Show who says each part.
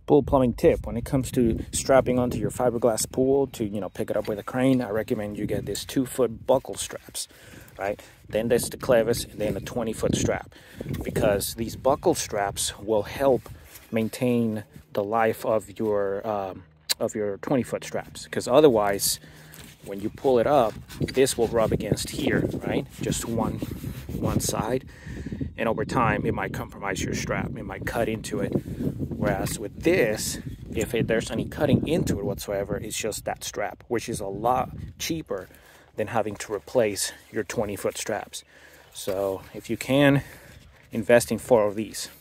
Speaker 1: pool plumbing tip: when it comes to strapping onto your fiberglass pool to, you know, pick it up with a crane, I recommend you get this 2-foot buckle straps, right? Then there's the clevis, and then a 20-foot strap, because these buckle straps will help maintain the life of your 20-foot straps, because otherwise when you pull it up, this will rub against here, right? Just one side, and over time it might compromise your strap. It might cut into it. Whereas with this, if there's any cutting into it whatsoever, it's just that strap, which is a lot cheaper than having to replace your 20-foot straps. So if you can, invest in 4 of these.